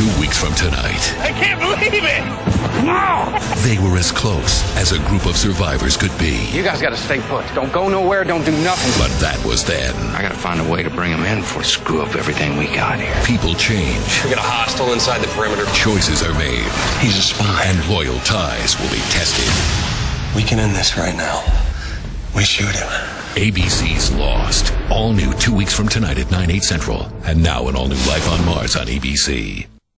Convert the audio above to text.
2 weeks from tonight. I can't believe it! No! They were as close as a group of survivors could be. You guys gotta stay put. Don't go nowhere, don't do nothing. But that was then. I gotta find a way to bring them in before we screw up everything we got here. People change. We got a hostile inside the perimeter. Choices are made. He's a spy. And loyal ties will be tested. We can end this right now. We shoot him. ABC's Lost. All new 2 weeks from tonight at 9/8 Central. And now an all-new Life on Mars on ABC.